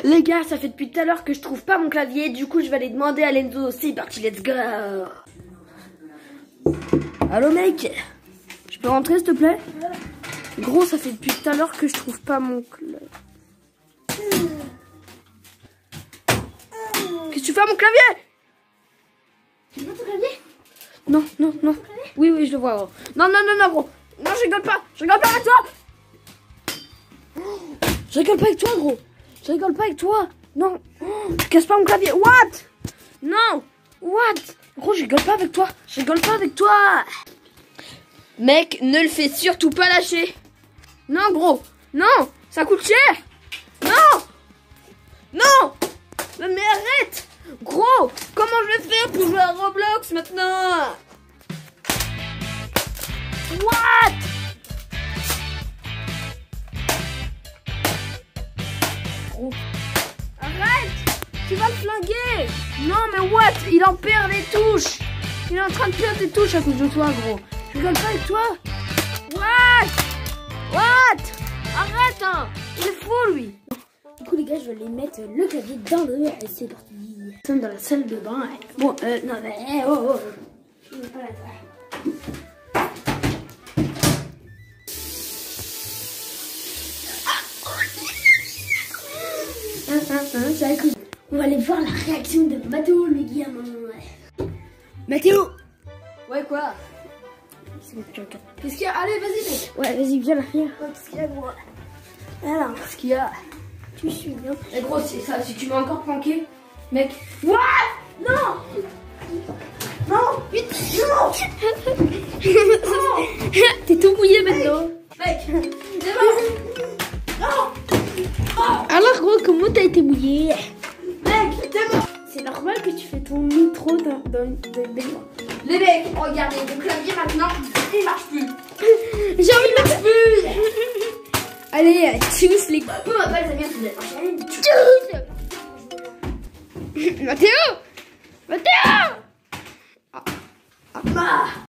Les gars, ça fait depuis tout à l'heure que je trouve pas mon clavier. Du coup, je vais aller demander à Lenzo. C'est parti, let's go. Allô mec, je peux rentrer s'il te plaît? Gros, ça fait depuis tout à l'heure que je trouve pas mon clavier. Qu'est-ce que tu fais à mon clavier? Tu vois ton clavier? Non, non, non. Oui, oui, je le vois, gros. Non, non, non, non, gros. Non, je rigole pas. Je rigole pas avec toi. Je rigole pas avec toi, gros. Je rigole pas avec toi. Non. Tu casses pas mon clavier. What? Non. What? Gros, je rigole pas avec toi. Je rigole pas avec toi. Mec, ne le fais surtout pas lâcher. Non, gros. Non. Ça coûte cher. Non. Non. Mais arrête. Gros, comment je vais faire pour jouer à Roblox maintenant? What? Gros. Arrête. Tu vas le flinguer. Non mais what? Il en perd les touches. Il est en train de perdre des touches à cause de toi, gros. Je rigole pas avec toi. What? What? Arrête, hein. Il est fou, lui. Du coup, les gars, je vais les mettre le clavier dans le... Et c'est parti. Nous sommes dans la salle de bain. Bon, non mais... Oh, oh. Je vais pas la faire. Ça écoute. On va aller voir la réaction de Mathéo, le gamin. Mathéo. Ouais, quoi? C'est bon, tu regardes. Qu'est-ce qu'il y a? Allez, vas-y, mec. Ouais, vas-y, viens là, viens. Qu'est-ce qu'il y a, gros? Alors, Qu'est-ce qu'il y a? tu suis bien. Eh, gros, c'est ça. Si tu m'as encore planqué, mec. What? Non. Non. Vite. Non. T'es tout mouillé maintenant. Mec. C'est bon. Non. Alors, gros, comment t'as été mouillé? Mec, c'est bon. C'est normal que tu fais ton intro dans le baignoire. Les mecs, regardez, mon clavier maintenant, il marche plus. J'ai envie de mettre plus. Allez, tchuss les gars. Peu m'appelle, ça vient de Mathéo. Mathéo. Ah.